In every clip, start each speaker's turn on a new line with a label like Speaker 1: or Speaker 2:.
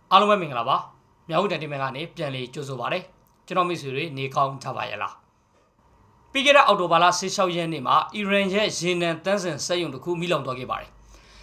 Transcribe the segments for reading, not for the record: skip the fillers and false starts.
Speaker 1: အားလုံးပဲမင်္ဂလာပါမြောက်ဦးတန်တီမန်ကနေပြန်လည်ကြိုဆိုပါရစေကျွန်တော်မိတ်ဆွေတွေနေကောင်းကြပါရဲ့လားပြီးခဲ့တဲ့အောက်တိုဘာလ16ရက်နေ့မှာအီရန်ရဲ့ရေနံတန်းစင်စက်ရုံတစ်ခုမိလောင်သွားခဲ့ပါတယ်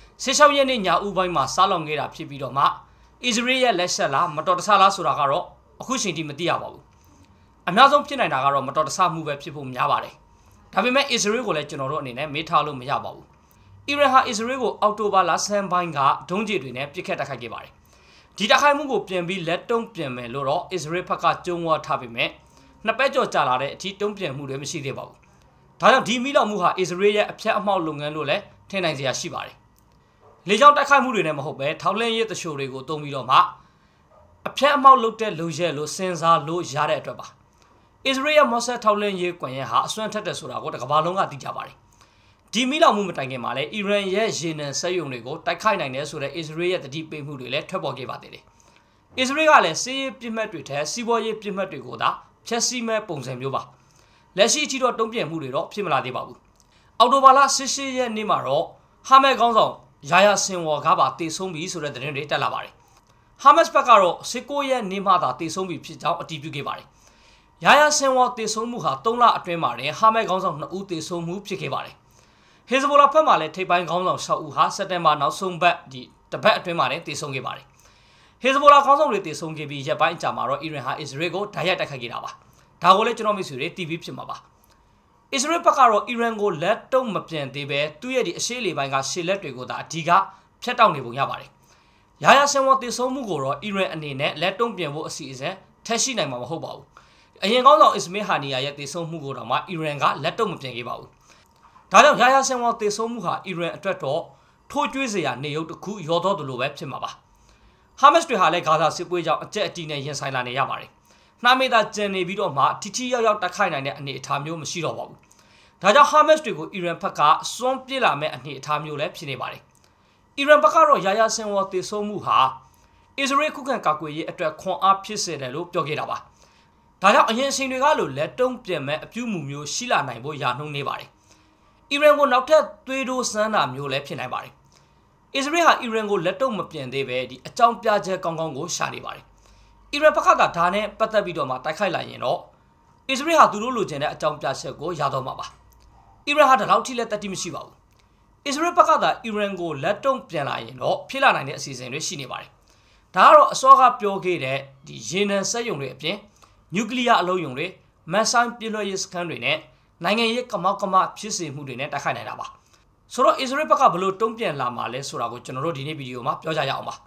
Speaker 1: 16ရက်နေ့ညဦးပိုင်းမှာစားလောင်ခဲ့တာဖြစ်ပြီးတော့မှအစ္စရေးရဲ့လက်ဆက်လားမတော်တဆလားဆိုတာကတော့အခုချိန်ထိမသိရပါဘူးအများဆုံးဖြစ်နိုင်တာကတော့မတော်တဆမှုပဲဖြစ်ဖို့များပါတယ်ဒါပေမဲ့အစ္စရေးကိုလည်းကျွန်တော်တို့အနေနဲ့မေးထားလို့မရပါဘူးအီရန်ဟာအစ္စရေးကိုအောက်တိုဘာလ10ပိုင်းကဒုံးကျည်တွေနဲ့ပစ်ခတ်တိုက်ခိုက်ခဲ့ပါတယ်ဒီတိုက်ခိုက်မှုကိုပြန်ပြီးလက်တုံးပြန်မယ်လို့တော့အစ္စရေးဘက်ကကြုံဝါထားပေမဲ့နှစ်ပတ်ကျော်ကြာလာတဲ့အထိတုံးပြန်မှုတွေမရှိသေးပါဘူးဒါကြောင့်ဒီမိလောင်မှုဟာအစ္စရေးရဲ့အဖြတ်အမှောက်လုပ်ငန်းလို့လည်းထင်နိုင်စရာရှိပါတယ်လေကြောင်းတိုက်ခိုက်မှုတွေနဲ့မဟုတ်ပဲထောက်လှမ်းရေးတချို့တွေကိုတုံးပြီးတော့မှအဖြတ်အမှောက်လုပ်တဲ့လူရဲလို့စဉ်းစားလို့ရတဲ့အတွက်ပါအစ္စရေးရဲ့မော့ဆတ်ထောက်လှမ်းရေးကွန်ရက်ဟာအစွမ်းထက်တဲ့ဆိုတာကိုတစ်ကမ္ဘာလုံးကသိကြပါတယ်ဒီမိလောင်မှုမတိုင်ခင်မှာလည်းအီရန်ရဲ့ရေနံစက်ရုံတွေကိုတိုက်ခိုက်နိုင်တယ်ဆိုတဲ့အစ္စရေးရဲ့တတိပေးမှုတွေလည်းထွက်ပေါ်ခဲ့ပါသေးတယ်အစ္စရေးကလည်းစစ်ရေးပြစ်မှတ်တွေထက်စီးပွားရေးပြစ်မှတ်တွေကိုသာဖျက်ဆီးမဲ့ပုံစံမျိုးပါလက်ရှိအထိတော့တုံ့ပြန်မှုတွေတော့ဖြစ်မလာသေးပါဘူးအောက်တိုဘာလ18ရက်နေ့မှာတော့ဟာမတ်ခေါင်းဆောင်ယာယာဆင်ဝါကပါတေဆုံးပြီဆိုတဲ့သတင်းတွေတက်လာပါတယ်ဟာမတ်ဘက်ကတော့19ရက်နေ့မှသာတေဆုံးပြီဖြစ်ကြောင်းအတည်ပြုခဲ့ပါတယ်ယာယာဆင်ဝါတေဆုံးမှုဟာ3လအတွင်းမှာတင်ဟာမတ်ခေါင်းဆောင်2ဦးတေဆုံးမှုဖြစ်ခဲ့ပါတယ်ဟေဇဘိုလာဘက်မှလည်းထိပ်ပိုင်းခေါင်းဆောင်6ဦးဟာစက်တင်ဘာနောက်ဆုံးပတ်တပတ်အတွင်းမှာတင်တေဆုံးခဲ့ပါတယ်ဟေဇဘိုလာခေါင်းဆောင်တွေတေဆုံးခဲ့ပြီးရက်ပိုင်းအကြာမှာတော့အီရန်ဟာအစ္စရေးကိုဓာတ်ရိုက်တိုက်ခိုက်ခဲ့တာပါဒါကိုလည်းကျွန်တော်မိတ်ဆွေတွေ TV ဖြစ်မှာပါအစ္စရေးဘက်ကတော့အီရန်ကိုလက်တုံးမပြန်သေးပဲသူ့ရဲ့အရှေ့လေပိုင်းကရှေ့လက်တွေကိုသာအဓိကဖျက်တောက်နေပုံရပါတယ်ယာယာဆင်ဝါတေဆုံးမှုကိုတော့အီရန်အနေနဲ့လက်တုံးပြန်ဖို့အစီအစဉ်ထက်ရှိနိုင်မှာမဟုတ်ပါဘူးအရင်ခေါင်းဆောင်အစ္စမေးဟာနီယာရဲ့တေဆုံးမှုကိုတော့မှအီရန်ကလက်တုံးမပြန်ခဲ့ပါဘူးဒါကြောင့်ယာယာဆင်ဝါတေဆုံးမှုဟာအီရန်အတွက်တော့ထိုးကျွေးစရာနေရုပ်တစ်ခုရောတော့တယ်လို့ပဲဖြစ်မှာပါဟာမတ်တွေဟာလည်းဂါဇာစစ်ပွဲကြောင့်အကြက်အတီးနဲ့ရင်ဆိုင်လာနေရပါတယ်နှာမေတာကျန်နေပြီးတော့မှထိရောက်ရောက်တိုက်ခိုက်နိုင်တဲ့အနေအထားမျိုးမရှိတော့ပါဘူးဒါကြောင့်ဟာမတ်တွေကိုအီရန်ဘက်ကစွန့်ပစ်လာမဲ့အနေအထားမျိုးလည်းဖြစ်နေပါတယ်အီရန်ဘက်ကတော့ယာယာဆင်ဝါတေဆုံးမှုဟာအစ္စရေးခုခံကာကွယ်ရေးအတွက်ခွန်အားဖြစ်စေတယ်လို့ပြောခဲ့တာပါဒါကြောင့်အရင်အချိန်တွေကလိုလက်တုံးပြန်မဲ့အပြုမူမျိုးရှိလာနိုင်ဖို့ယာနှုံးနေပါတယ်အီရန်ကိုနောက်ထပ်သွေးတိုးစမ်းတာမျိုးလည်းဖြစ်နိုင်ပါတယ်အစ္စရေးဟာအီရန်ကိုလက်တုံးမပြန်သေးပဲအကြောင်းပြချက်ကောင်းကောင်းကိုရှာနေပါတယ်အီရန်ဘက်ကဒါနဲ့ပတ်သက်ပြီးတော့မှတိုက်ခိုက်လိုက်ရင်တော့အစ္စရေးဟာသူတို့လိုချင်တဲ့အကြောင်းပြချက်ကိုရတော့မှာပါအီရန်ဟာဒီလောက်ထိလည်းတတိမရှိပါဘူးအစ္စရေးဘက်ကအီရန်ကိုလက်တုံးပြန်လာရင်တော့ဖြစ်လာနိုင်တဲ့အစီအစဉ်တွေရှိနေပါတယ်ဒါကတော့အစောကပြောခဲ့တဲ့ရေနံစက်ရုံတွေအပြင်နျူကလ িয়ার အလုံးရုံတွေမန်ဆိုင်ပြလွှတ်ရေးစခန်းတွေနဲ့နိုင်ငံရေးကမောက်ကမဖြစ်စေမှုတွေနဲ့တိုက်ခိုက်နိုင်တာပါဆိုတော့အစ္စရေးဘက်ကဘလို့တုံ့ပြန်လာမှာလဲဆိုတာကိုကျွန်တော်တို့ဒီနေ့ဗီဒီယိုမှာပြောကြရအောင်ပါ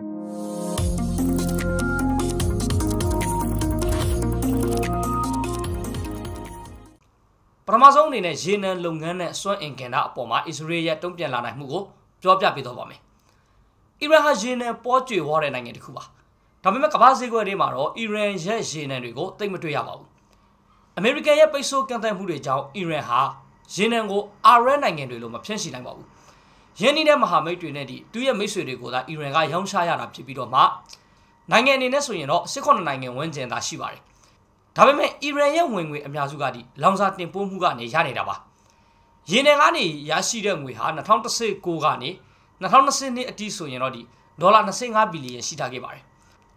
Speaker 1: ပထမဆုံးအနေနဲ့ရေနံလုပ်ငန်းနဲ့စွမ်းအင်ကဏ္ဍအပေါ်မှာအစ္စရေးရဲ့တုံ့ပြန်လာနိုင်မှုကိုပြောပြပေးတော့ပါမယ်အီရန်ဟာရေနံပေါ်ကျွေဝါတဲ့နိုင်ငံတစ်ခုပါဒါပေမဲ့ကမ္ဘာဈေးကွက်တွေမှာတော့အီရန်ရဲ့ရေနံတွေကိုသိပ်မတွေ့ရပါဘူးအမေရိကန်ရဲ့ပိတ်ဆို့ကန့်သတ်မှုတွေကြောင့်အီရန်ဟာရေနံကိုအာရပ်နိုင်ငံတွေလိုမဖြန့်ရှိနိုင်ပါဘူးယင်းနေတဲ့မဟာမိတ်တွေနဲ့သူ့ရဲ့မိတ်ဆွေတွေကိုသာအီရန်ကရောင်းချရတာဖြစ်ပြီးတော့မှနိုင်ငံအနေနဲ့ဆိုရင်တော့18နိုင်ငံဝန်းကျင်သာရှိပါတယ်ဒါပေမဲ့အီရန်ရဲ့ဝင်ငွေအများစုကလောင်စာတင်ပို့မှုကနေရနေတာပါရေနံကနေရရှိတဲ့ငွေဟာ2019ကနေ2020အထိဆိုရင်တော့ဒေါ်လာ25ဘီလီယံရှိထားခဲ့ပါတယ်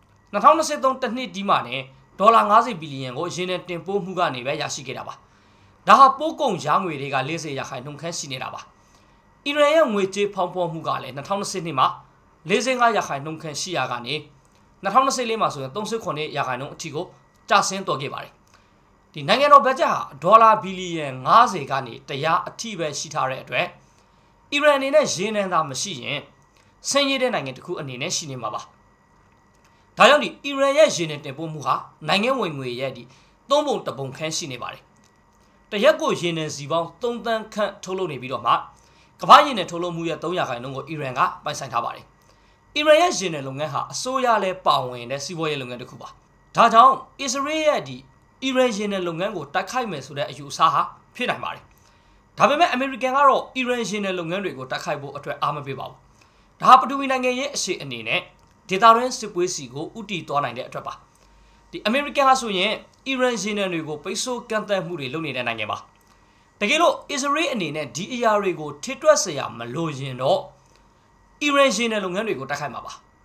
Speaker 1: 2023တစ်နှစ်ဒီမှာနဲ့ဒေါ်လာ50ဘီလီယံကိုရေနံတင်ပို့မှုကနေပဲရရှိခဲ့တာပါဒါဟာပိုးကုန်ရောင်းငွေတွေက40ရာခိုင်နှုန်းခန့်ရှိနေတာပါအီရန်ရဲ့ငွေကြေးဖောင်းပွားမှုကလည်း2020နှစ်မှာ45ရာခိုင်နှုန်းခန့်ရှိရာကနေ2024မှာဆိုရင်38ရာခိုင်နှုန်းအထိကိုကျဆင်းသွားခဲ့ပါတယ်ဒီနိုင်ငံတော်ဘတ်ဂျက်ဟာဒေါ်လာဘီလီယံ50ကနေ100အထိပဲရှိထားတဲ့အတွက်အီရန်အနေနဲ့ရေနံသာမရှိရင်ဆင်းရဲတဲ့နိုင်ငံတစ်ခုအနေနဲ့ရှိနေမှာပါဒါကြောင့်အီရန်ရဲ့ရေနံတင်ပို့မှုဟာနိုင်ငံဝင်ငွေရဲ့3ပုံ1ပုံခန့်ရှိနေပါတယ်တရက်ကိုရေနံစီပေါင်း3တန်းခန့်ထုတ်လုပ်နေပြီးတော့မှကမ္ဘာရေနံထုတ်လုပ်မှုရဲ့300ရာခိုင်နှုန်းကိုအီရန်ကပိုင်ဆိုင်ထားပါတယ်အီရန်ရဲ့ရေနံလုပ်ငန်းဟာအစိုးရလည်းပါဝင်တဲ့စီးပွားရေးလုပ်ငန်းတစ်ခုပါဒါကြောင့်အစ္စရေးရဲ့အီရန်ရေနံလုပ်ငန်းကိုတိုက်ခိုက်မယ်ဆိုတဲ့အယူအဆဟာဖြစ်နိုင်ပါတယ်ဒါပေမဲ့အမေရိကန်ကတော့အီရန်ရေနံလုပ်ငန်းတွေကိုတိုက်ခိုက်ဖို့အတွက်အားမပေးပါဘူးဒါဟာပထဝီနိုင်ငံရဲ့အရှိအနေနဲ့ဒေတာရင်းစစ်ပွဲစီကိုဥတီသွားနိုင်တဲ့အတွက်ပါအမေရိကန်ဟာဆိုရင်အီရန်ရေနံတွေကိုပိတ်ဆို့ကန့်သတ်မှုတွေလုပ်နေတဲ့နိုင်ငံပါတကယ်လို့အစ္စရေးအနေနဲ့ဒီအရာတွေကိုထိတွက်စရာမလိုရင်တော့အီရန်ရေနံလုပ်ငန်းတွေကိုတိုက်ခိုက်မှာပါ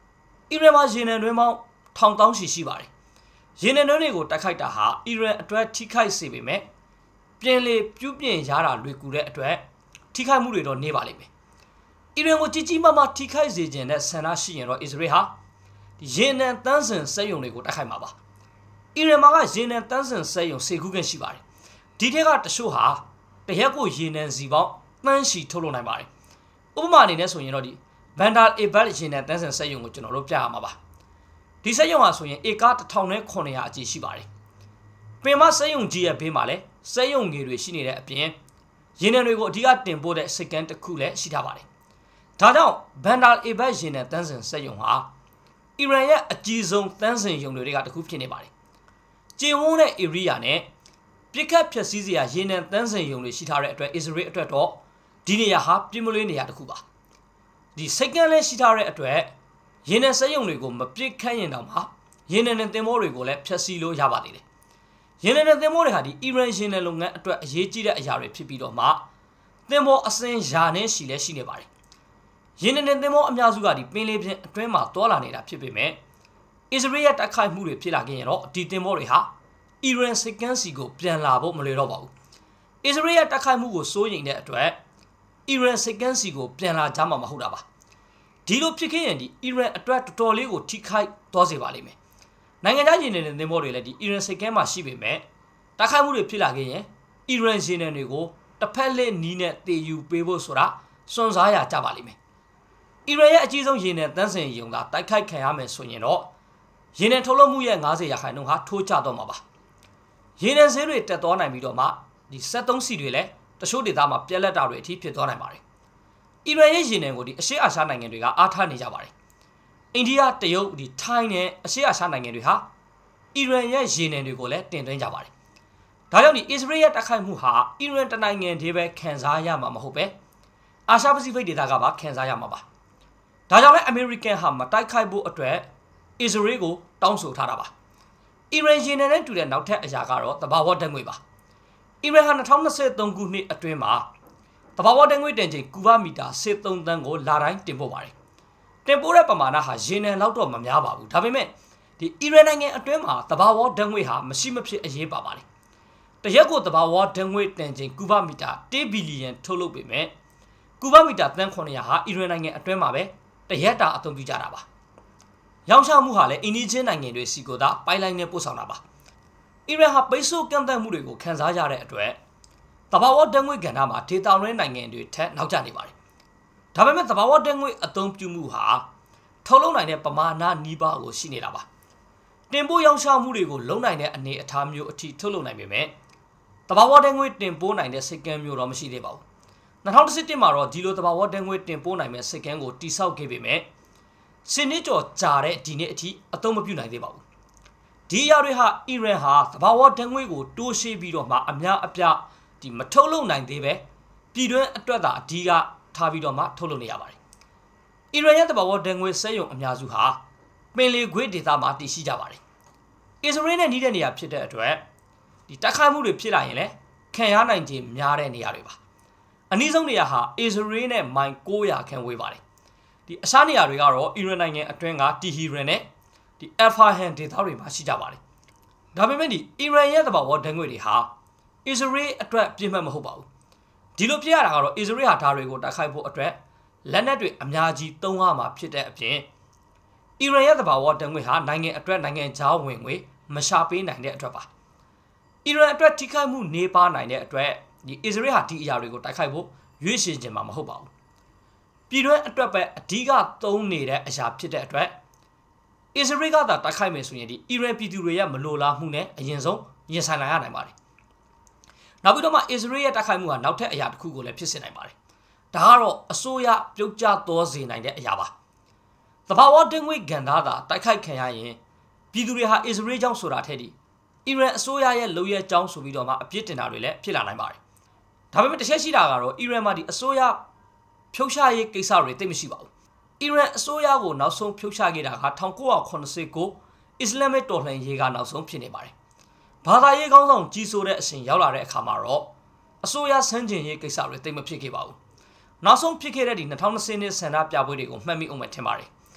Speaker 1: အီရန်မှာရေနံတွင်းပေါင်းထောင်တောင်းရှိပါတယ်ရေနံတွင်းတွေကိုတိုက်ခိုက်တာဟာအီရန်အတွက်ထိခိုက်စေပေမဲ့ပြင်လေပြုပြင်ရတာလွယ်ကူတဲ့အတွက်ထိခိုက်မှုတွေတော့နေပါလိမ့်မယ်အီရန်ကိုကြီးမားထိခိုက်စေခြင်းနဲ့ဆန္ဒရှိရင်တော့အစ္စရေးဟာရေနံတန်းစင်စက်ရုံတွေကိုတိုက်ခိုက်မှာပါအီရန်မှာကရေနံတန်းစင်စက်ရုံ10ခုခန့်ရှိပါတယ်ဒီထက်ကတချို့ဟာတရက်ကိုရေနံစီပေါင်းတန်းချီထုတ်လုပ်နိုင်ပါတယ်ဥပမာအနေနဲ့ဆိုရင်တော့ဒီဘန်ဒါအေဘတ်ရေနံတန်းစင်စက်ရုံကိုကျွန်တော်တို့ပြရမှာပါဒီစက်ရုံဟာဆိုရင်ဧက1900အကြီးရှိပါတယ်ပင်မစက်ရုံကြီးရဲ့ဘေးမှာလည်းစက်ရုံငယ်တွေရှိနေတဲ့အပြင်ရေနံတွေကိုအဓိကတင်ပို့တဲ့စိတ်ကမ်းတစ်ခုလည်းရှိထားပါတယ်ဒါကြောင့်ဘန်ဒါအေဘတ်ရေနံတန်းစင်စက်ရုံဟာအီရန်ရဲ့အကြီးဆုံးတန်းစင်ရုံတွေကတစ်ခုဖြစ်နေပါတယ်ကျေဝန်းတဲ့ဧရိယာနဲ့ပြစ်ခတ်ဖြက်စီးစရာရေနံတန်းစင်ရုံတွေရှိထားတဲ့အတွက်အစ္စရေးအတွက်တော့ဒီနေရာဟာပြင်းမလွေးနေရာတစ်ခုပါဒီစိတ်ကမ်းလည်းရှိထားတဲ့အတွက်ရေနံစက်ရုံတွေကိုမပြစ်ခတ်ရင်တောင်မှရေနံနဲ့သင်္ဘောတွေကိုလည်းဖြက်စီးလို့ရပါသေးတယ်ရေနံနဲ့သင်္ဘောတွေဟာဒီအီရန်ရေနံလုပ်ငန်းအတွက်အရေးကြီးတဲ့အရာတွေဖြစ်ပြီးတော့မှသင်္ဘောအစင်ယာနဲ့ရှိလဲရှိနေပါတယ်ရေနံနဲ့သင်္ဘောအများစုကဒီပင်လယ်ပြင်အတွင်းမှာတွာလာနေတာဖြစ်ပေမဲ့အစ္စရေးရဲ့တိုက်ခိုက်မှုတွေဖြစ်လာခဲ့ရင်တော့ဒီသင်္ဘောတွေဟာအီရန်စိတ်ကမ်းစီကိုပြန်လာဖို့မလွယ်တော့ပါဘူးအစ္စရေးရဲ့တိုက်ခိုက်မှုကိုစိုးရိမ်တဲ့အတွက်အီရန်စိတ်ကမ်းစီကိုပြန်လာကြမှာမဟုတ်တာပါဒီလိုဖြစ်ခဲ့ရင်ဒီအီရန်အတွက်တော်တော်လေးကိုထိခိုက်သွားစေပါလိမ့်မယ်နိုင်ငံခြားရေနံနဲ့သင်္ဘောတွေလည်းဒီအီရန်စိတ်ကမ်းမှာရှိပေမဲ့တိုက်ခိုက်မှုတွေဖြစ်လာခဲ့ရင်အီရန်ရေနံတွေကိုတစ်ဖက်လက်နီးနဲ့တည်ယူပေးဖို့ဆိုတာစွန့်စားရကြပါလိမ့်မယ်အီရန်ရဲ့အကြီးဆုံးရေနံတန်းစင်ရုံကတိုက်ခိုက်ခံရမယ်ဆိုရင်တော့ရေနံထုတ်လုပ်မှုရဲ့90%ဟာထိုးကျတော့မှာပါရေနံဈေးတွေတက်သွားနိုင်ပြီးတော့မှဒီ73စီတွေလည်းတချို့ဒေသမှာပြက်လက်တာတွေအထိဖြစ်သွားနိုင်ပါတယ်အီရန်ရဲ့ရေနံကိုဒီအရှေ့အာရှနိုင်ငံတွေကအားထားနေကြပါတယ်အိန္ဒိယတရုတ်ဒီထိုင်းနဲ့အရှေ့အာရှနိုင်ငံတွေဟာအီရန်ရဲ့ရေနံတွေကိုလည်းတင်သွင်းကြပါတယ်ဒါကြောင့်ဒီအစ္စရေးရဲ့တိုက်ခိုက်မှုဟာအီရန်တနိုင်ငံတည်းပဲခံစားရမှာမဟုတ်ပဲအာရှပစိဖိတ်ဒေသကပါခံစားရမှာပါဒါကြောင့်လည်းအမေရိကန်ဟာမတိုက်ခိုက်ဖို့အတွက်အစ္စရေးကိုတောင်းဆိုထားတာပါအီရန်ရေနံနဲ့တူတဲ့နောက်ထပ်အရာကတော့သဘာဝဓာတ်ငွေ့ပါအီရန်ဟာ2023ခုနှစ်အတွင်းမှာသဘာဝဓာတ်ငွေ့တန်ချိန်ကူဘမီတာ73သန်းကိုလာတိုင်းတင်ပို့ပါတယ်တင်ပို့တဲ့ပမာဏဟာရေနံလောက်တော့မများပါဘူးဒါပေမဲ့ဒီအီရန်နိုင်ငံအတွင်းမှာသဘာဝဓာတ်ငွေ့ဟာမရှိမဖြစ်အရေးပါပါတယ်တရက်ကိုသဘာဝဓာတ်ငွေ့တန်ချိန်ကူဘမီတာ1ဘီလီယံထုတ်လုပ်ပေမဲ့ကူဘမီတာသန်း900ဟာအီရန်နိုင်ငံအတွင်းမှာပဲတရက်တာအသုံးပြုကြတာပါရောင်းချမှုဟာလည်းအင်ဒီချင်းနိုင်ငံတွေစီကိုသာပိုင်လိုင်းနဲ့ပို့ဆောင်တာပါအီရန်ဟာပိတ်ဆို့ကန့်သတ်မှုတွေကိုခံစားရတဲ့အတွက်သဘာဝဓာတ်ငွေ့ကဏ္ဍမှာဒေသတွင်းနိုင်ငံတွေထက်နောက်ကျနေပါတယ်ဒါပေမဲ့သဘာဝဓာတ်ငွေ့အသုံးပြုမှုဟာထုတ်လုပ်နိုင်တဲ့ပမာဏနီးပါးကိုရှိနေတာပါတင်ပို့ရောင်းချမှုတွေကိုလုံနိုင်တဲ့အနေအထားမျိုးအထိထုတ်လုပ်နိုင်ပေမဲ့သဘာဝဓာတ်ငွေ့တင်ပို့နိုင်တဲ့စိတ်ကမ်းမျိုးတော့မရှိသေးပါဘူး2017မှာတော့ဒီလိုသဘာဝဓာတ်ငွေ့တင်ပို့နိုင်မဲ့စိတ်ကမ်းကိုတိစောက်ခဲ့ပေမဲ့စနစ်ကျော်ကြာတဲ့ဒီနေ့အထိအသုံးမပြုနိုင်သေးပါဘူးဒီအရာတွေဟာအီရန်ဟာသဘာဝဓာတ်ငွေ့ကိုတိုးရှင်းပြီးတော့မှအများအပြားဒီမထုတ်လုပ်နိုင်သေးပဲပြည်တွင်းအတွက်သာအဓိကထားပြီးတော့မှထုတ်လုပ်နေရပါတယ်အီရန်ရဲ့သဘာဝဓာတ်ငွေ့စက်ရုံအများစုဟာပင်လယ်ကွေ့ဒေသမှာတည်ရှိကြပါတယ်အစ္စရေးနဲ့နှီးတဲ့နေရာဖြစ်တဲ့အတွက်ဒီတိုက်ခိုက်မှုတွေဖြစ်လာရင်လည်းခံရနိုင်ခြင်းများတဲ့နေရာတွေပါအနည်းဆုံးနေရာဟာအစ္စရေးနဲ့မိုင်900ခန့်ဝေးပါတယ်ဒီအခြားနေရာတွေကတော့အီရန်နိုင်ငံအတွင်းကတီဟီရန်နဲ့ဒီအဖာဟန်ဒေသတွေမှာရှိကြပါတယ်ဒါပေမဲ့ဒီအီရန်ရဲ့သဘာဝဓာတ်ငွေ့တွေဟာအစ္စရေးအတွက်ပြင်းမှတ်မဟုတ်ပါဘူးဒီလိုဖြစ်ရတာကတော့အစ္စရေးဟာဓာတ်တွေကိုတိုက်ခိုက်ဖို့အတွက်လက်နက်တွေအများကြီးသုံးရမှာဖြစ်တဲ့အပြင်အီရန်ရဲ့သဘာဝဓာတ်ငွေ့ဟာနိုင်ငံအတွက်နိုင်ငံခြားဝင်ငွေမရှာပေးနိုင်တဲ့အတွက်ပါအီရန်အတွက်ထိခိုက်မှုနေပါနိုင်တဲ့အတွက်ဒီအစ္စရေးဟာဒီအရာတွေကိုတိုက်ခိုက်ဖို့ရွေးချယ်ခြင်းမှာမဟုတ်ပါဘူးပြည်တွင်းအတွက်ပဲအဓိကသုံးနေတဲ့အရာဖြစ်တဲ့အတွက်အစ္စရေးကသာတိုက်ခိုက်မယ်ဆိုရင်ဒီအီရန်ပြည်သူတွေရဲ့မလိုလားမှုနဲ့အရင်ဆုံးရင်ဆိုင်လာရနိုင်ပါတယ်နောက်ပြီးတော့မှအစ္စရေးရဲ့တိုက်ခိုက်မှုကနောက်ထပ်အရာတစ်ခုကိုလည်းဖြစ်စေနိုင်ပါတယ်ဒါကတော့အစိုးရပြုတ်ကျသွားစေနိုင်တဲ့အရာပါသဘာဝဓာတ်ငွေ့ကဏ္ဍသာတိုက်ခိုက်ခံရရင်ပြည်သူတွေဟာအစ္စရေးကြောင့်ဆိုတာထက်ဒီအီရန်အစိုးရရဲ့လုပ်ရဲကြောင်းဆိုပြီးတော့မှအပြစ်တင်တာတွေလည်းဖြစ်လာနိုင်ပါတယ်ဒါပေမဲ့တစ်ချက်ရှိတာကတော့အီရန်မှာဒီအစိုးရဖြုတ်ချရေးကိစ္စတွေတိတ်မရှိပါဘူးအီရန်အစိုးရကိုနောက်ဆုံးဖြုတ်ချခဲ့တာက1989အစ္စလာမစ်တော်လှန်ရေးကနောက်ဆုံးဖြစ်နေပါတယ်ဘာသာရေးကောင်းဆောင်ကြီးစိုးတဲ့အစဉ်ရောက်လာတဲ့အခါမှာတော့အစိုးရဆန်းကျင်ရေးကိစ္စတွေတိတ်မဖြစ်ခဲ့ပါဘူးနောက်ဆုံးဖြစ်ခဲ့တဲ့ဒီ2020နှစ်ဆန္ဒပြပွဲတွေကိုမှတ်မိအောင်မှထင်ပါတယ်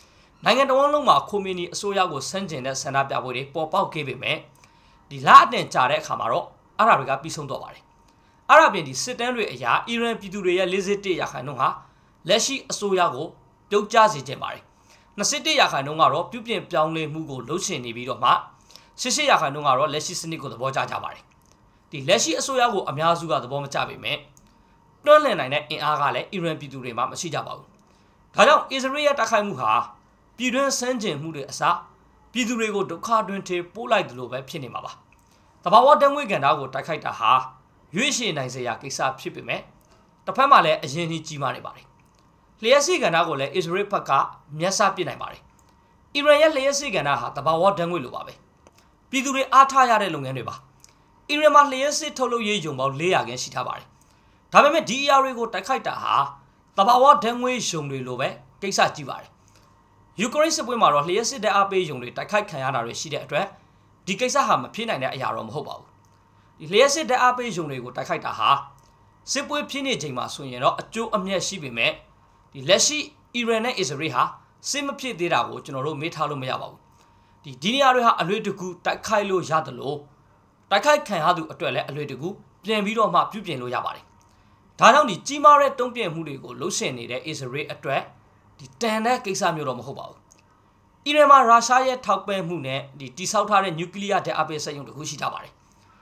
Speaker 1: နိုင်ငံတော်လုံးမှာခိုမီနီအစိုးရကိုဆန့်ကျင်တဲ့ဆန္ဒပြပွဲတွေပေါ်ပေါက်ခဲ့ပေမဲ့ဒီလအတင်ကြာတဲ့အခါမှာတော့အဲ့ဒါတွေကပြီးဆုံးတော့ပါတယ်အဲ့ဒါပြင်ဒီစစ်တမ်းတွေအရာအီရန်ပြည်သူတွေရဲ့41%ဟာလက်ရှိအစိုးရကိုပြုတ်ကျစေခြင်းပါတယ်21%ကတော့ပြုပြင်ပြောင်းလဲမှုကိုလှုပ်ရှင်နေပြီးတော့မှ88%ကတော့လက်ရှိစနစ်ကိုသဘောကျကြပါတယ်ဒီလက်ရှိအစိုးရကိုအများစုကသဘောမကျပေမဲ့တွန်းလှန်နိုင်တဲ့အင်အားကလည်းအီရန်ပြည်သူတွေမှာမရှိကြပါဘူးဒါကြောင့်အစ္စရေးရဲ့တိုက်ခိုက်မှုဟာပြည်တွင်းဆန်းကျင်မှုတွေအစားပြည်သူတွေကိုဒုက္ခတွင်ထေပို့လိုက်တယ်လို့ပဲဖြစ်နေမှာပါတဘာဝတံငွေကဏ္ဍကိုတိုက်ခိုက်တာဟာရွေးရှည်နိုင်စရာကိစ္စဖြစ်ပေမဲ့တစ်ဖက်မှာလည်းအရင်ကြီးကြီးမားနေပါတယ်လျှက်စီကဏ္ဍကိုလည်းအစ္စရေးဘက်ကမျက်စပစ်နိုင်ပါတယ်အီရန်ရဲ့လျှက်စီကဏ္ဍဟာတဘာဝတံငွေလိုပါပဲပြည်သူတွေအားထားရတဲ့လုပ်ငန်းတွေပါအီရန်မှာလျှက်စီထုတ်လုပ်ရေးယုံပေါင်း400ခန်းရှိထားပါတယ်ဒါပေမဲ့ဒီအရာတွေကိုတိုက်ခိုက်တာဟာတဘာဝတံငွေယုံတွေလိုပဲကိစ္စကြီးပါတယ်ယူကရိန်းစစ်ပွဲမှာတော့လျှက်စစ်တဲ့အားပေးယုံတွေတိုက်ခိုက်ခံရတာတွေရှိတဲ့အတွက်ဒီကိစ္စဟာမဖြစ်နိုင်တဲ့အရာတော့မဟုတ်ပါဘူးဒီလျှက်စစ်တဲ့အားပေးယုံတွေကိုတိုက်ခိုက်တာဟာစစ်ပွဲဖြစ်နေချိန်မှာဆိုရင်တော့အကျိုးအမြတ်ရှိပေမဲ့ဒီလက်ရှိအီရန်နဲ့အစ္စရေးဟာစစ်မဖြစ်သေးတာကိုကျွန်တော်တို့မေးထားလို့မရပါဘူးဒီနေရာတွေဟာအလွေတကူတိုက်ခိုက်လို့ရတယ်လို့တိုက်ခိုက်ခံရသူအတွက်လည်းအလွေတကူပြန်ပြီးတော့မှပြုပြင်လို့ရပါတယ်ဒါကြောင့်ဒီကြီးမားတဲ့တုံ့ပြန်မှုတွေကိုလှုပ်ရှင်နေတဲ့အစ္စရေးအတွက်ဒီတန်တဲ့ကိစ္စမျိုးတော့မဟုတ်ပါဘူးအီရန်မှာရုရှားရဲ့ထောက်ပံ့မှုနဲ့ဒီတိစောက်ထားတဲ့နျူကလ িয়ার ဓာတ်အားပေးစက်ရုံတစ်ခုရှိထားပါတယ်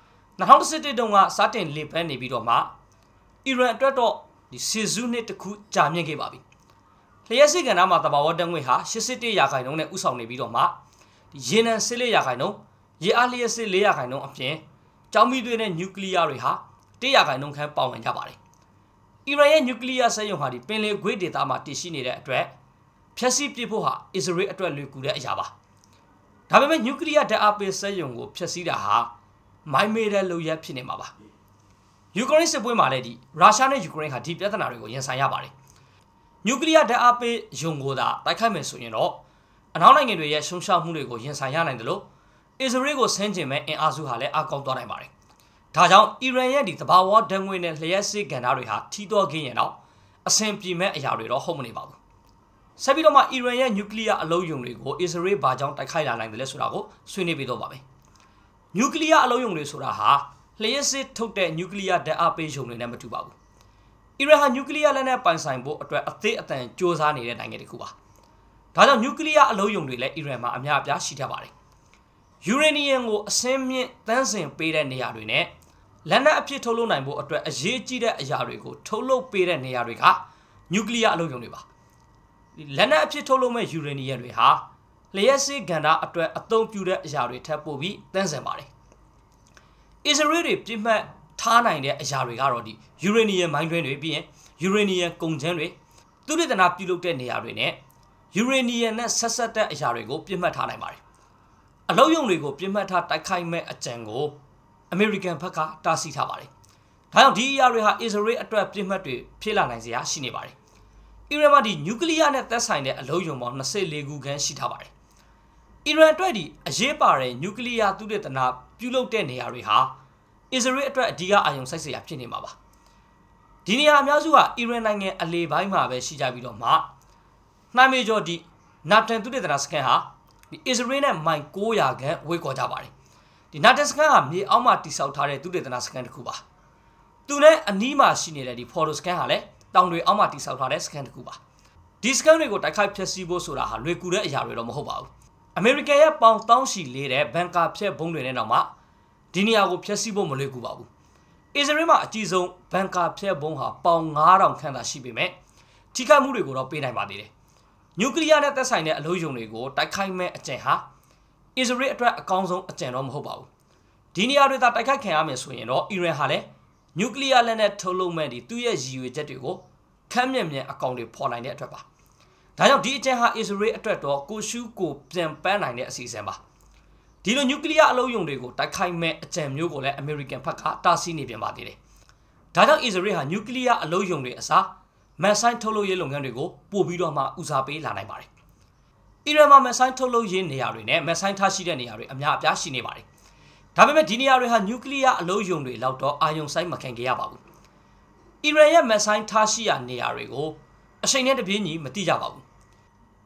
Speaker 1: 2011တုန်းကစတင်လေပန်းနေပြီးတော့မှအီရန်အတွက်တော့ဒီစီဇူးနှစ်တစ်ခုကြာမြင့်ခဲ့ပါပြီလျှက်စစ်ကဏ္ဍမှာတဘာဝတံငွေဟာ81%နဲ့ဥဆောင်နေပြီးတော့မှဒီရေနံ14%ရေအားလျှက်စစ်4%အပြင်ကြောင်းမီတွေနဲ့နျူကလ িয়ার တွေဟာ1%ခန့်ပါဝင်ကြပါတယ်အီရန်ရဲ့နျူကလ িয়ার စက်ရုံဟာဒီပင်လယ်ကွေ့ဒေသမှာတည်ရှိနေတဲ့အတွက်ဖြက်စီးပစ်ဖို့ဟာအစ္စရေးအတွက်လွယ်ကူတဲ့အရာပါဒါပေမဲ့နျူကလ িয়ার ဓာတ်အားပေးစက်ရုံကိုဖျက်ဆီးတာဟာမိုင်းမေးတဲ့လုပ်ရပ်ဖြစ်နေမှာပါယူကရိန်းစစ်ပွဲမှာလည်းဒီရုရှားနဲ့ယူကရိန်းဟာဒီပြဿနာတွေကိုရင်ဆိုင်ရပါတယ်နျူကလ িয়ার ဓာတ်အားပေးယုံကိုသာတိုက်ခိုက်မယ်ဆိုရင်တော့အနောက်နိုင်ငံတွေရဲ့ရှုံးရှောက်မှုတွေကိုရင်ဆိုင်ရနိုင်တယ်လို့အစ္စရေးကိုဆန်းကျင်မဲ့အင်အားစုဟာလည်းအကောင်းသွားနိုင်ပါတယ်ဒါကြောင့်အီရန်ရဲ့ဒီတဘာဝဓာတ်ငွေနဲ့လျှက်စစ်ကဏ္ဍတွေဟာထီတော်ခင်းရင်တော့အဆင်ပြေမဲ့အရာတွေတော့ဟုတ်မနေပါဘူးဆက်ပြီးတော့မှအီရန်ရဲ့နျူကလ িয়ার အလုံးယုံတွေကိုအစ္စရေးဘာကြောင့်တိုက်ခိုက်လာနိုင်တယ်လဲဆိုတာကိုဆွေးနွေးပြီးတော့ပါမယ်နျူကလ িয়ার အလုံးယုံတွေဆိုတာဟာလျှက်စစ်ထုတ်တဲ့နျူကလ িয়ার ဓာတ်အားပေးယုံတွေနဲ့မတူပါဘူးအီရန်ဟာနျူကလ িয়ার လက်နက်ပိုင်ဆိုင်ဖို့အတွက်အသေးအတန်စ조사နေတဲ့နိုင်ငံတစ်ခုပါဒါကြောင့်နျူကလ িয়ার အလုံးယုံတွေလည်းအီရန်မှာအများအပြားရှိထားပါတယ်ယူရေနီယံကိုအစင်းမြင့်တန်းစင်ပေးတဲ့နေရာတွေနဲ့လက်နက်အဖြစ်ထုတ်လုပ်နိုင်ဖို့အတွက်အရေးကြီးတဲ့အရာတွေကိုထုတ်လုပ်ပေးတဲ့နေရာတွေကနျူကလ িয়ার အလုံးယုံတွေပါဒီလက်နက်အဖြစ်ထုတ်လုပ်မဲ့ယူရေနီယံတွေဟာလျှက်စစ်ကဏ္ဍအတွက်အသုံးပြုတဲ့အရာတွေထပ်ပို့ပြီးတန်းစင်ပါတယ်အစ္စရေးတွေပြစ်မှတ်ထားနိုင်တဲ့အရာတွေကတော့ဒီယူရေနီယံမိုင်းတွင်းတွေပြီးရင်ယူရေနီယံကုန်ကျန်းတွေသုတေသနပြုလုပ်တဲ့နေရာတွေနဲ့ယူရေနီယံနဲ့ဆက်ဆက်တဲ့အရာတွေကိုပြစ်မှတ်ထားနိုင်ပါတယ်အလုံးယုံတွေကိုပြစ်မှတ်ထားတိုက်ခိုက်မဲ့အကြံကိုအမေရိကန်ဘက်ကတားဆီးထားပါတယ်ဒါကြောင့်ဒီအရာတွေဟာအစ္စရေးအတွက်ပြစ်မှတ်တွေဖြစ်လာနိုင်စရာရှိနေပါတယ်အီရန်မှာဒီနျူကလ িয়ার နဲ့သက်ဆိုင်တဲ့အလုံးယုံပေါင်း24ခုခန်းရှိထားပါတယ်အီရန်အတွက်ဒီအရေးပါတဲ့နျူကလ িয়ার သုတေသနပြုလုပ်တဲ့နေရာတွေဟာအစ္စရေးအတွက်အဓိကအာရုံစိုက်စရာဖြစ်နေမှာပါဒီနေရာအများစုကအီရန်နိုင်ငံအလေပိုင်းမှာပဲရှိကြပြီးတော့မှနှိုင်းမေကျော်ဒီနာတန်သုတေသနစခန်းဟာဒီအစ္စရေးနဲ့မိုင်900ခန့်ဝေးကွာကြပါတယ်ဒီနာတန်စခန်းဟာမြေအောက်မှာတိစောက်ထားတဲ့သုတေသနစခန်းတစ်ခုပါသူနဲ့အနီးမှာရှိနေတဲ့ဒီဖော်တိုစခန်းဟာလည်းတောင်တွေအောက်မှာတိစောက်ထားတဲ့စခန်းတစ်ခုပါဒီစခန်းတွေကိုတိုက်ခိုက်ဖျက်ဆီးဖို့ဆိုတာဟာလွယ်ကူတဲ့အရာတွေတော့မဟုတ်ပါဘူးအမေရိကန်ရဲ့ပေါင်တောင်းရှည်လေးတဲ့ဘန်ကာဖြက်ဘုံတွေနဲ့တော့မှဒီနေရာကိုဖျက်ဆီးဖို့မလွယ်ကူပါဘူးအစ္စရေးမှာအကြီးဆုံးဘန်ကာဖြက်ဘုံဟာပေါင်9000ခန့်သာရှိပေမဲ့ထိခိုက်မှုတွေကိုတော့ပေးနိုင်ပါသေးတယ်နျူကလ িয়ার နဲ့သက်ဆိုင်တဲ့အလုံးယုံတွေကိုတိုက်ခိုက်မဲ့အကြံဟာအစ္စရေးအတွက်အကောင်းဆုံးအကြံတော့မဟုတ်ပါဘူးဒီနေရာတွေသာတိုက်ခိုက်ခံရမယ်ဆိုရင်တော့အီရန်ဟာလည်းနျူကလ িয়ার လက်နက်ထုတ်လုပ်မဲ့ဒီသူ့ရဲ့ရည်ရွယ်ချက်တွေကိုခမ်းမြက်မြက်အကောင့်တွေဖော်နိုင်တဲ့အတွက်ပါဒါကြောင့်ဒီအကြံဟာအစ္စရေးအတွက်တော့ကိုရှုကိုပြန်ပန်းနိုင်တဲ့အစီအစဉ်ပါဒီလိုနျူကလ িয়ার အလုံးယုံတွေကိုတိုက်ခိုက်မဲ့အကြံမျိုးကိုလည်းအမေရိကန်ဘက်ကတားဆီးနေပြန်ပါသေးတယ်ဒါကြောင့်အစ္စရေးဟာနျူကလ িয়ার အလုံးယုံတွေအစားမက်ဆိုင်ထုတ်လုပ်ရေးလုပ်ငန်းတွေကိုပို့ပြီးတော့မှဦးစားပေးလာနိုင်ပါတယ်အီရန်မှာမက်ဆိုင်ထုတ်လုပ်ရေးနေရာတွေနဲ့မက်ဆိုင်ထားရှိတဲ့နေရာတွေအများအပြားရှိနေပါတယ်ဒါပေမဲ့ဒီနေရာတွေဟာနျူကလ িয়ার အလုံးယုံတွေလောက်တော့အာရုံစိုက်မခံခဲ့ရပါဘူးအီရန်ရဲ့မက်ဆိုင်ထားရှိရာနေရာတွေကိုအချိန်နဲ့တပြေးညီမသိကြပါဘူး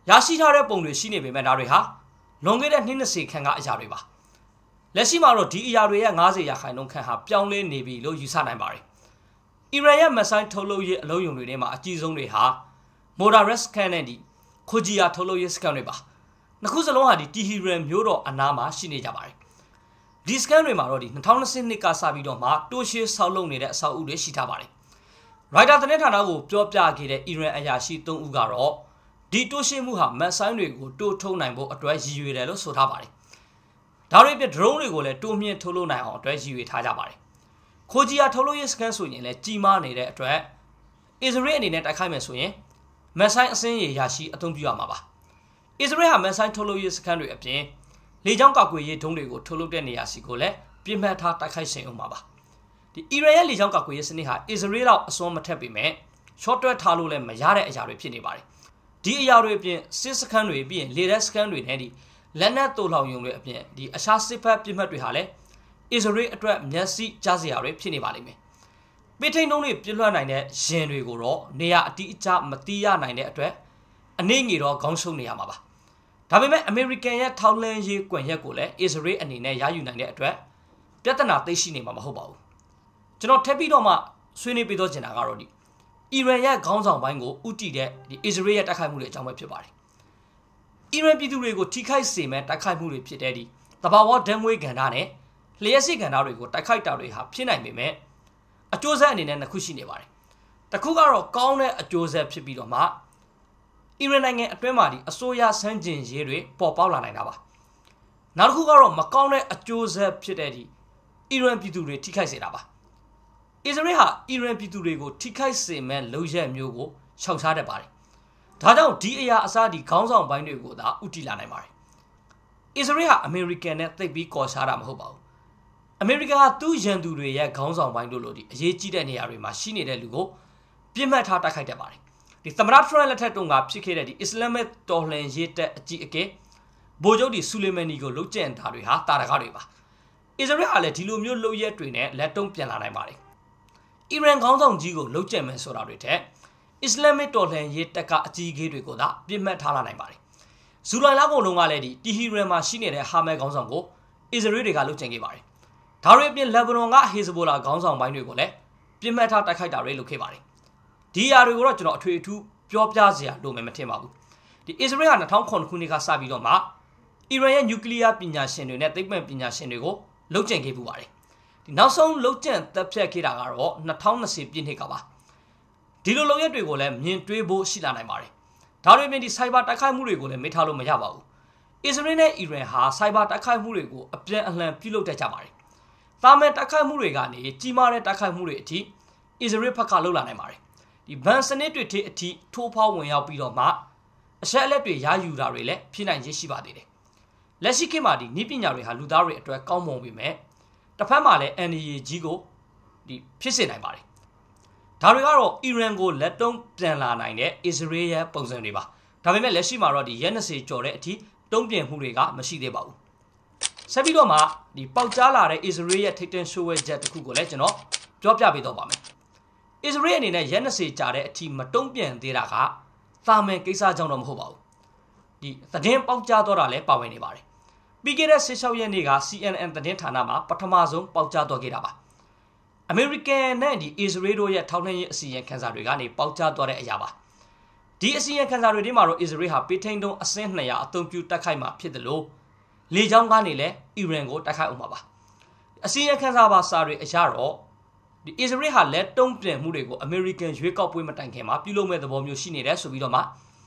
Speaker 1: ရရှိထားတဲ့ပုံတွေရှိနေပေမဲ့ဒါတွေဟာလွန်ခဲ့တဲ့နှစ်20ခန့်ကအရာတွေပါလက်ရှိမှာတော့ဒီအရာတွေရဲ့90%ခန့်ဟာပြောင်းလဲနေပြီလို့ယူဆနိုင်ပါတယ်အီရန်ရဲ့မက်ဆိုင်းထုတ်လုပ်ရေးအလုံးယုံတွေထဲမှာအကြီးဆုံးတွေဟာမိုဒါရက်စကန်နဲ့ဒီခိုဂျီယာထုတ်လုပ်ရေးစကန်တွေပါနှစ်ခုစလုံးဟာဒီတီဟီရန်မြို့တော်အနားမှာရှိနေကြပါတယ်ဒီစကန်တွေမှာတော့ဒီ2020ကစပြီးတော့မှတိုးရှင်းဆောက်လုပ်နေတဲ့အဆောက်အဦတွေရှိထားပါတယ်ရိုက်တာသတင်းဌာနကိုပြောပြခဲ့တဲ့အီရန်အရာရှိ3ဦးကတော့ဒီတိုးရှင်းမှုဟာမက်ဆိုင်းတွေကိုတိုးထုံးနိုင်ဖို့အတွက်ရည်ရွယ်တယ်လို့ဆိုထားပါတယ်ဒါတွေပြ drone တွေကိုလည်းတိုးမြင့်ထုတ်လုပ်နိုင်အောင်အတွက်ရည်ရွယ်ထားကြပါတယ်ခိုဂျီယာထုတ်လုပ်ရေးစကန်ဆိုရင်လည်းကြီးမားနေတဲ့အတွက်အစ္စရေးအနေနဲ့တိုက်ခိုက်မယ်ဆိုရင်မက်ဆိုင်းအစင်းရေရရှိအသုံးပြုရမှာပါအစ္စရေးဟာမက်ဆိုင်းထုတ်လုပ်ရေးစကန်တွေအပြင်လေကြောင်းကောက်ွယ်ရေးဒုံးတွေကိုထုတ်လုပ်တဲ့နေရာစီကိုလည်းပြင်းထန်ထားတိုက်ခိုက်ရှင်အောင်ပါဒီအီရန်ရဲ့လေကြောင်းကောက်ွယ်ရေးစနစ်ဟာအစ္စရေးလောက်အစွန်းမထက်ပေမဲ့ short တွဲထားလို့လည်းမရတဲ့အရာတွေဖြစ်နေပါတယ်ဒီအရာတွေအပြင်စစ်စခန်းတွေပြီးရင်လေတပ်စခန်းတွေနဲ့ဒီလက်နက်တိုးလောင်ယုံတွေအပြင်ဒီအခြားစစ်ဖက်ပြစ်မှတ်တွေဟာလည်းအစ္စရေးအတွက်မျက်စိကြားစရာတွေဖြစ်နေပါလိမ့်မယ်ပိထိန်တုံးတွေပြစ်လွှတ်နိုင်တဲ့ရင်တွေကိုတော့နေရာအတိအကျမတိရနိုင်တဲ့အတွက်အနေငယ်တော့ခေါင်းရှုံနေရမှာပါဒါပေမဲ့အမေရိကန်ရဲ့ထောက်လှမ်းရေးကွန်ရက်ကိုလည်းအစ္စရေးအနေနဲ့ရယူနိုင်တဲ့အတွက်ပြဿနာသိရှိနေမှာမဟုတ်ပါဘူးကျွန်တော်ထပ်ပြီးတော့မှဆွေးနွေးပေးတော့ချင်တာကတော့ဒီအီရန်ရဲ့ခေါင်းဆောင်ပိုင်းကိုဥတီတဲ့ဒီအစ္စရေးရဲ့တိုက်ခိုက်မှုတွေအကြောင်းပဲဖြစ်ပါတယ်အီရန်ပြည်သူတွေကိုထိခိုက်စေမဲ့တိုက်ခိုက်မှုတွေဖြစ်တဲ့ဒီတဘာဝဒဏ်ငွေကဏ္ဍနဲ့လျှက်စစ်ကဏ္ဍတွေကိုတိုက်ခိုက်တာတွေဟာဖြစ်နိုင်ပေမဲ့အကျိုးဆက်အနေနဲ့နှစ်ခုရှိနေပါတယ်တစ်ခုကတော့ကောင်းတဲ့အကျိုးဆက်ဖြစ်ပြီးတော့မှအီရန်နိုင်ငံအတွင်းမှာဒီအစိုးရဆန်းကျင်ရေးတွေပေါ်ပေါက်လာနိုင်တာပါနောက်တစ်ခုကတော့မကောင်းတဲ့အကျိုးဆက်ဖြစ်တဲ့ဒီအီရန်ပြည်သူတွေထိခိုက်စေတာပါအစ္စရေးဟာအီရန်ပြည်သူတွေကိုထိခိုက်စေမဲ့လုပ်ရက်မျိုးကိုရှောင်ရှားတတ်ပါတယ်ဒါကြောင့်ဒီအရာအစားဒီခေါင်းဆောင်ပိုင်းတွေကိုသာဥတီလာနိုင်ပါတယ်အစ္စရေးဟာအမေရိကန်နဲ့သိပ်ပြီးကော်ရှားတာမဟုတ်ပါဘူးအမေရိကန်ဟာသူ့ရန်သူတွေရဲ့ခေါင်းဆောင်ပိုင်းတို့လိုဒီအရေးကြီးတဲ့နေရာတွေမှာရှိနေတဲ့လူကိုပြစ်မှတ်ထားတိုက်ခိုက်တတ်ပါတယ်ဒီသမ္မတထရန့်လက်ထက်တုန်းကဖြစ်ခဲ့တဲ့ဒီအစ္စလာမစ်တော်လှန်ရေးတပ်အကြီးအကဲဗိုလ်ချုပ်ဒီဆူလေမန်နီကိုလုကျင့်တာတွေဟာတာရကတွေပါအစ္စရေးဟာလည်းဒီလိုမျိုးလုပ်ရက်တွေနဲ့လက်တုံးပြန်လာနိုင်ပါတယ်အီရန်ခေါင်းဆောင်ကြီးကိုလုကျင့်မယ်ဆိုတာတွေတဲ့အစ္စလာမစ်တော်လှန်ရေးတပ်ကအကြီးအကဲတွေကိုသာပြစ်မှတ်ထားလာနိုင်ပါတယ်ဇူလိုင်လကုန်လုံးကလည်းဒီတီဟီရန်မှာရှိနေတဲ့ဟာမတ်ခေါင်းဆောင်ကိုအစ္စရေးတွေကလုကျင့်ခဲ့ပါတယ်ဒါတွေအပြင်လက်ဘနွန်ကဟေဇဘိုလာခေါင်းဆောင်ပိုင်းတွေကိုလည်းပြစ်မှတ်ထားတိုက်ခိုက်တာတွေလုပ်ခဲ့ပါတယ်ဒီအရာတွေကိုတော့ကျွန်တော်အထွေအထူးပြောပြစရာလိုမယ်မထင်ပါဘူးဒီအစ္စရေးက2009ခုနှစ်ကစပြီးတော့မှအီရန်ရဲ့နျူကလ িয়ার ပညာရှင်တွေနဲ့သိပ္ပံပညာရှင်တွေကိုလုကျင့်ခဲ့ပူပါတယ်ဒီနောက်ဆုံးလုကျင့်တပ်ဖြတ်ခဲ့တာကတော့2020ပြည့်နှစ်ကပါဒီလိုလုပ်ရက်တွေကိုလည်းမြင်တွေ့ဖို့ရှိလာနိုင်ပါတယ်ဒါတွေပြင်ဒီစိုက်ဘာတိုက်ခိုက်မှုတွေကိုလည်းမေ့ထားလို့မရပါဘူးအစ္စရေးနဲ့အီရန်ဟာစိုက်ဘာတိုက်ခိုက်မှုတွေကိုအပြန်အလှန်ပြုလုပ်တတ်ကြပါတယ်တာမန်တိုက်ခိုက်မှုတွေကနေကြီးမားတဲ့တိုက်ခိုက်မှုတွေအထိအစ္စရေးဘက်ကလှုပ်လာနိုင်ပါတယ်ဒီဘန်စနစ်တွေထိအထိထိုးဖောက်ဝင်ရောက်ပြီးတော့မှအချက်အလက်တွေရယူတာတွေလည်းဖြစ်နိုင်ခြင်းရှိပါသေးတယ်လက်ရှိခေတ်မှာဒီနည်းပညာတွေဟာလူသားတွေအတွက်ကောင်းမွန်ပေမဲ့တစ်ဖက်မှာလည်းအန်ဒီယေကြီးကိုဒီဖြစ်စေနိုင်ပါတယ်ဒါတွေကတော့အီရန်ကိုလက်တုံးပြန်လာနိုင်တဲ့အစ္စရေးရဲ့ပုံစံတွေပါဒါပေမဲ့လက်ရှိမှာတော့ဒီရက်20ကျော်တဲ့အထိတုံးပြင်မှုတွေကမရှိသေးပါဘူးဆက်ပြီးတော့မှဒီပေါက်ကြားလာတဲ့အစ္စရေးရဲ့ထိတ်တန့်ရှိုးဝဲချက်တစ်ခုကိုလည်းကျွန်တော်ပြောပြပေးတော့ပါမယ်အစ္စရေးအနေနဲ့ရက်20ကြာတဲ့အထိမတုံးပြန်သေးတာကသာမန်ကိစ္စကြောင့်တော့မဟုတ်ပါဘူးဒီသတင်းပေါက်ကြားတော့တာလည်းပါဝင်နေပါတယ်ပြီးခဲ့တဲ့16ရက်နေ့က CNN သတင်းဌာနမှာပထမဆုံးပေါက်ကြားတော့ခဲ့တာပါအမေရိကန်နဲ့ဒီအစ္စရေးတို့ရဲ့ထောက်လှမ်းရေးအစီရင်ခံစာတွေကနေပေါက်ကြားသွားတဲ့အရာပါဒီအစီရင်ခံစာတွေထဲမှာတော့အစ္စရေးဟာပေထိန်တုံးအစင်း200အသုံးပြုတိုက်ခိုက်မှာဖြစ်တယ်လို့လေကြောင်းကနေလည်းအီရန်ကိုတိုက်ခိုက်အောင်ပါအစီရင်ခံစာပါစာတွေအရတော့ဒီအစ္စရေးဟာလက်တုံးပြန်မှုတွေကိုအမေရိကန်ရွေးကောက်ပွဲမတိုင်ခင်မှာပြုလုပ်မဲ့သဘောမျိုးရှိနေတယ်ဆိုပြီးတော့မှ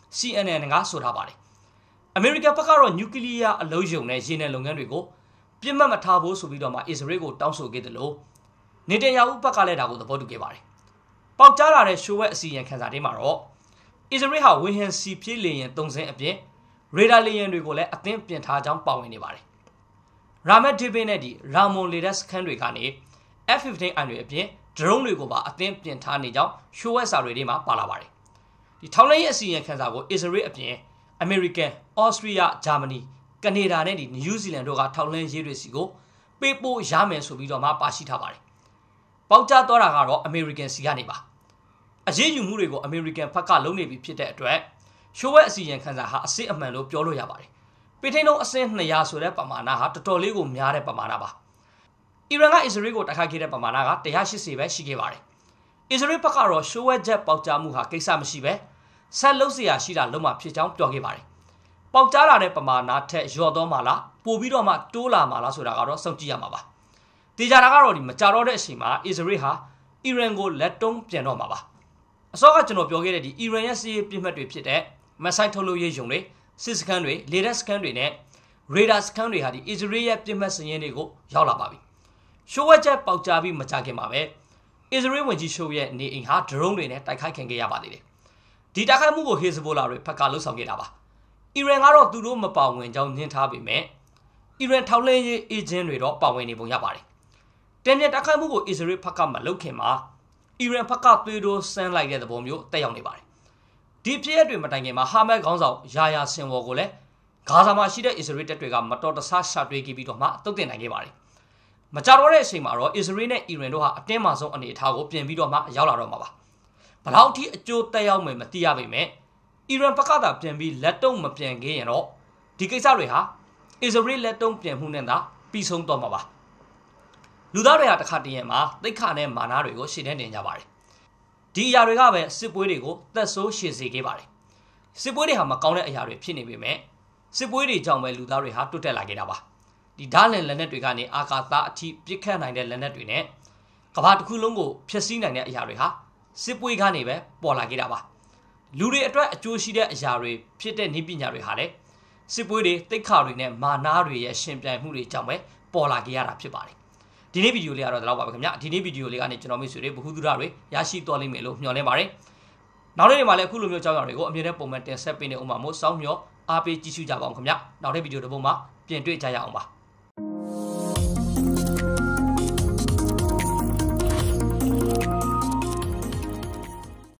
Speaker 1: CNN ကဆိုထားပါတယ်အမေရိကန်ဘက်ကတော့နျူကလ িয়ার အလုံးစုံနဲ့ရေနံလုပ်ငန်းတွေကိုပြစ်မှတ်မထားဖို့ဆိုပြီးတော့မှအစ္စရေးကိုတောင်းဆိုခဲ့တယ်လို့နေတန်ယာဟုဘက်ကလည်းဒါကိုသဘောတူခဲ့ပါတယ်ပေါက်ကြားလာတဲ့ရှိုးဝဲအစီရင်ခံစာတွေမှာတော့အစ္စရေးဟာဝေဟင်စီပြေးလေယာဉ်3စင်းအပြင်ရေဒါလေယာဉ်တွေကိုလည်းအသင်းပြင်ထားကြောင်းပါဝင်နေပါတယ်ရာမတ်ဒီဘေးနဲ့ဒီရာမွန်လေဒက်စခန်းတွေကနေ F-15 တွေအပြင် drone တွေကိုပါအသင်းပြင်ထားနေကြောင်းရှိုးဝဲစာတွေထဲမှာပါလာပါတယ်ဒီထောက်လှမ်းရေးအစီရင်ခံစာကိုအစ္စရေးအပြင်အမေရိကန်၊ဩစတြေးလျ၊ဂျာမနီ၊ကနေဒါနဲ့ဒီနယူးဇီလန်တို့ကထောက်လှမ်းရေးတွေစီကိုပေးပို့ရမယ်ဆိုပြီးတော့မှပါရှိထားပါတယ်ပေါက်ကြားသွားတာကတော့အမေရိကန်စီကနေပါအရေးယူမှုတွေကိုအမေရိကန်ဘက်ကလုပ်နေပြီဖြစ်တဲ့အတွက်ရှိုးဝဲအစီရင်ခံစာဟာအစစ်အမှန်လို့ပြောလို့ရပါတယ်ပေထိန်လုံးအစင်း200ဆိုတဲ့ပမာဏဟာတော်တော်လေးကိုများတဲ့ပမာဏပါအီရန်ကအစ္စရေးကိုတိုက်ခိုက်ခဲ့တဲ့ပမာဏက180ပဲရှိခဲ့ပါတယ်အစ္စရေးဘက်ကတော့ရှိုးဝဲချက်ပေါက်ကြားမှုဟာကိစ္စမရှိပဲဆက်လုပ်เสียရှိတာလုံးဝဖြစ်ကြောင်းပြောခဲ့ပါတယ်ပေါက်ကြားလာတဲ့ပမာဏထက်လျော့တော့မှလားပိုပြီးတော့မှတိုးလာမှလားဆိုတာကတော့စောင့်ကြည့်ရမှာပါတေချာတာကတော့ဒီမကြတော့တဲ့အချိန်မှာအစ္စရေးဟာအီရန်ကိုလက်တုံးပြန်တော့မှာပါအစောကကျွန်တော်ပြောခဲ့တဲ့ဒီအီရန်ရဲ့စစ်ရေးပြစ်မှတ်တွေဖြစ်တဲ့မက်ဆိုင်ထုတ်လုပ်ရေးယုံတွေစစ်စခန်းတွေလေဒါစခန်းတွေနဲ့ရေဒါစခန်းတွေဟာဒီအစ္စရေးရဲ့ပြစ်မှတ်စရင်တွေကိုရောက်လာပါပြီရှိုးဝဲချက်ပေါက်ကြားပြီးမကြခင်ပါပဲအစ္စရေးဝန်ကြီးရှိုးရဲ့နေအိမ်ဟာဒရုန်းတွေနဲ့တိုက်ခိုက်ခံခဲ့ရပါသေးတယ်ဒီတိုက်ခိုက်မှုကိုဟေဇ်ဘိုလာတွေဖက်ကလှုပ်ဆောင်ခဲ့တာပါအီရန်ကတော့သူတို့မပါဝင်ကြောင်းညှင်းထားပေမဲ့အီရန်ထောက်လှမ်းရေးအေဂျင့်တွေတော့ပါဝင်နေပုံရပါတယ်တင်းပြတိုက်ခိုက်မှုကိုအစ္စရေးဖက်ကမလုပ်ခင်မှာအီရန်ဖက်ကသွေးတိုးဆန်းလိုက်တဲ့သဘောမျိုးတက်ရောက်နေပါတယ်ဒီဖြစ်ရပ်တွေမတိုင်ခင်မှာဟာမတ်ခေါင်းဆောင်ယာဆင်ဝေါ်ကိုလည်းဂါဇာမှာရှိတဲ့အစ္စရေးတပ်တွေကမတော်တဆရှာတွေ့ခဲ့ပြီးတော့မှတုတ်တင်နိုင်ခဲ့ပါတယ်မကြတော့တဲ့အချိန်မှာတော့အစ္စရေးနဲ့အီရန်တို့ဟာအတင်းမာဆုံးအနေအထားကိုပြင်ပြီးတော့မှရောက်လာတော့မှာပါဘလောက်ထိအကျိုးတက်ရောက်မယ်မသိရပေမဲ့အီရန်ဘက်ကသာပြန်ပြီးလက်တုံးမပြန်ခဲ့ရင်တော့ဒီကိစ္စတွေဟာအစ္စရေးလက်တုံးပြန်မှုနဲ့သာပြီးဆုံးတော့မှာပါလူသားတွေကတခါတည်းရမှာသိက္ခာနဲ့မာနတွေကိုရှင်းနေကြပါတယ်ဒီအရာတွေကပဲစစ်ပွဲတွေကိုသက်ဆိုးရှည်စေခဲ့ပါတယ်စစ်ပွဲတွေဟာမကောင်းတဲ့အရာတွေဖြစ်နေပေမဲ့စစ်ပွဲတွေကြောင့်ပဲလူသားတွေဟာတွတ်တက်လာခဲ့တာပါဒီဓာတ်လန်လက်နက်တွေကနေအာကာသအထိပြစ်ခတ်နိုင်တဲ့လက်နက်တွေနဲ့ကမ္ဘာတစ်ခုလုံးကိုဖျက်ဆီးနိုင်တဲ့အရာတွေဟာစစ်ပွဲကနေပဲပေါ်လာခဲ့တာပါလူတွေအတွက်အကျိုးရှိတဲ့အရာတွေဖြစ်တဲ့နည်းပညာတွေဟာလည်းစစ်ပွဲတွေသိက္ခာတွေနဲ့မာနာတွေရဲ့ရှင်ပြိုင်မှုတွေကြောင့်ပဲပေါ်လာခဲ့ရတာဖြစ်ပါတယ်ဒီနေ့ဗီဒီယိုလေးကတော့ဒီလောက်ပါပဲခင်ဗျဒီနေ့ဗီဒီယိုလေးကနေကျွန်တော်မိတ်ဆွေတွေဗဟုသုတတွေရရှိသွားလိမ့်မယ်လို့မျှော်လင့်ပါတယ်နောက်နေ့တွေမှာလည်းအခုလိုမျိုးကြောင်းရတွေကိုအမြဲတမ်းပုံမှန်တင်ဆက်ပေးနေအောင်ပါမို့စောင်းမျှော်အားပေးကြည့်ရှုကြပါအောင်ခင်ဗျနောက်တဲ့ဗီဒီယိုတစ်ပုဒ်မှာပြန်တွေ့ကြရအောင်ပါ